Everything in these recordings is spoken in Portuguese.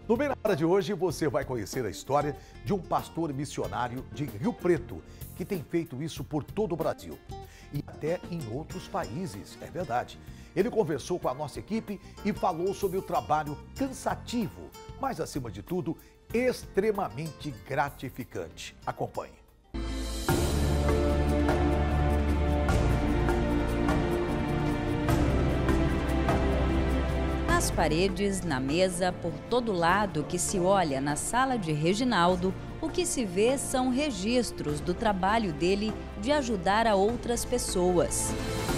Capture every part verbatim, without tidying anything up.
No Bem na Hora de hoje, você vai conhecer a história de um pastor missionário de Rio Preto, que tem feito isso por todo o Brasil. E até em outros países, é verdade. Ele conversou com a nossa equipe e falou sobre o trabalho cansativo, mas, acima de tudo, extremamente gratificante. Acompanhe. Nas paredes, na mesa, por todo lado que se olha na sala de Reginaldo, o que se vê são registros do trabalho dele de ajudar a outras pessoas.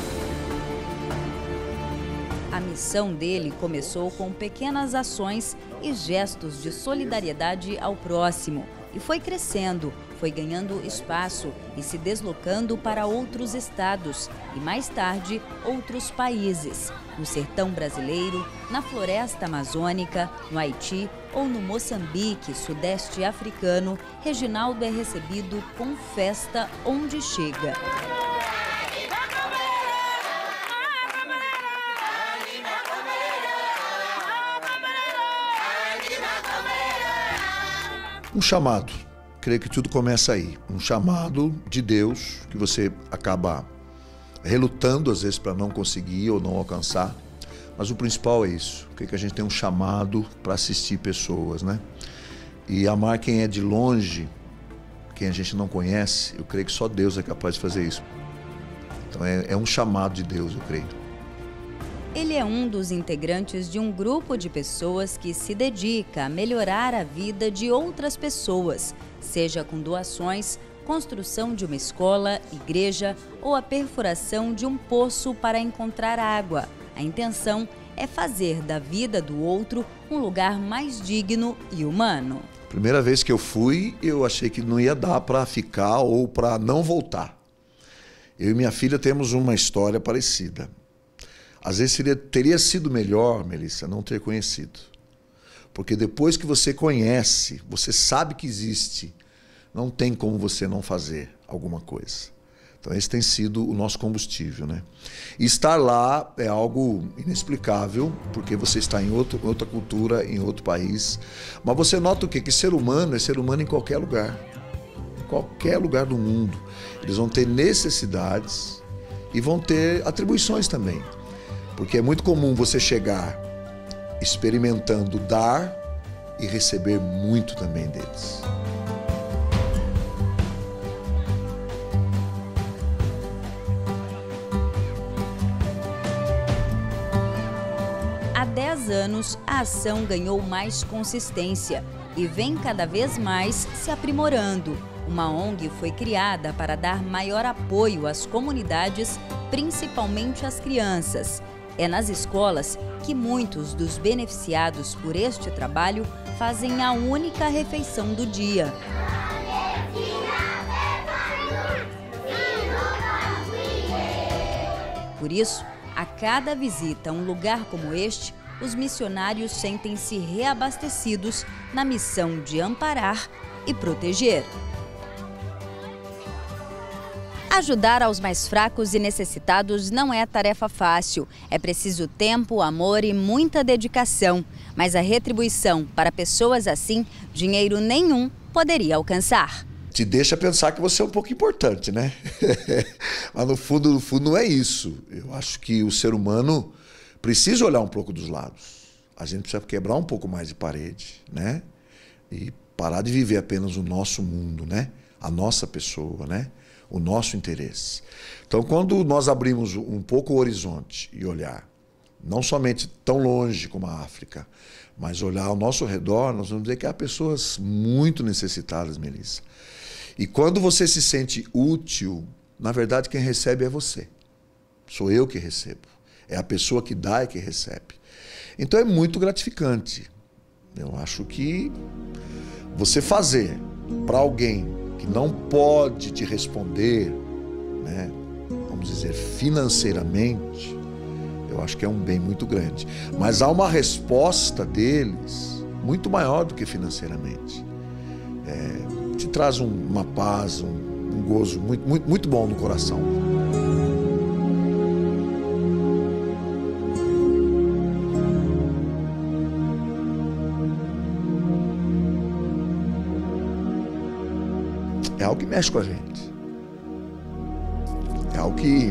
A missão dele começou com pequenas ações e gestos de solidariedade ao próximo e foi crescendo, foi ganhando espaço e se deslocando para outros estados e, mais tarde, outros países. No sertão brasileiro, na floresta amazônica, no Haiti ou no Moçambique, sudeste africano, Reginaldo é recebido com festa onde chega. Um chamado, creio que tudo começa aí, um chamado de Deus que você acaba relutando às vezes para não conseguir ou não alcançar, mas o principal é isso, creio que a gente tem um chamado para assistir pessoas, né? E amar quem é de longe, quem a gente não conhece, eu creio que só Deus é capaz de fazer isso. Então é, é um chamado de Deus, eu creio. Ele é um dos integrantes de um grupo de pessoas que se dedica a melhorar a vida de outras pessoas, seja com doações, construção de uma escola, igreja ou a perfuração de um poço para encontrar água. A intenção é fazer da vida do outro um lugar mais digno e humano. Primeira vez que eu fui, eu achei que não ia dar para ficar ou para não voltar. Eu e minha filha temos uma história parecida. Às vezes seria, teria sido melhor, Melissa, não ter conhecido. Porque depois que você conhece, você sabe que existe, não tem como você não fazer alguma coisa. Então esse tem sido o nosso combustível, né? E estar lá é algo inexplicável, porque você está em outro, outra cultura, em outro país. Mas você nota o quê? Que ser humano é ser humano em qualquer lugar. Em qualquer lugar do mundo. Eles vão ter necessidades e vão ter atribuições também. Porque é muito comum você chegar experimentando dar e receber muito também deles. Há dez anos, a ação ganhou mais consistência e vem cada vez mais se aprimorando. Uma O N G foi criada para dar maior apoio às comunidades, principalmente às crianças. É nas escolas que muitos dos beneficiados por este trabalho fazem a única refeição do dia. Por isso, a cada visita a um lugar como este, os missionários sentem-se reabastecidos na missão de amparar e proteger. Ajudar aos mais fracos e necessitados não é tarefa fácil. É preciso tempo, amor e muita dedicação. Mas a retribuição para pessoas assim, dinheiro nenhum poderia alcançar. Te deixa pensar que você é um pouco importante, né? Mas no fundo, no fundo não é isso. Eu acho que o ser humano precisa olhar um pouco dos lados. A gente precisa quebrar um pouco mais de parede, né? E parar de viver apenas o nosso mundo, né? A nossa pessoa, né? O nosso interesse. Então, quando nós abrimos um pouco o horizonte e olhar, não somente tão longe como a África, mas olhar ao nosso redor, nós vamos ver que há pessoas muito necessitadas, Melissa. E quando você se sente útil, na verdade quem recebe é você. Sou eu que recebo. É a pessoa que dá e que recebe. Então é muito gratificante. Eu acho que você fazer para alguém que não pode te responder, né, vamos dizer, financeiramente, eu acho que é um bem muito grande. Mas há uma resposta deles muito maior do que financeiramente. É, te traz um, uma paz, um, um gozo muito, muito, muito bom no coração. é algo que mexe com a gente. É algo que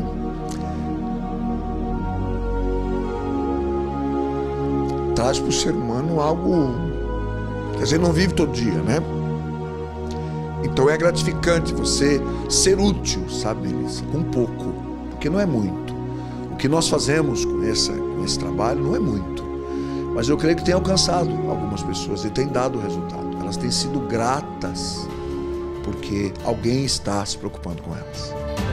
traz para o ser humano algo que a gente não vive todo dia, né? Então é gratificante você ser útil, sabe, Melissa? Com pouco, porque não é muito. O que nós fazemos com, essa, com esse trabalho não é muito. Mas eu creio que tem alcançado algumas pessoas e tem dado resultado. Elas têm sido gratas porque alguém está se preocupando com elas.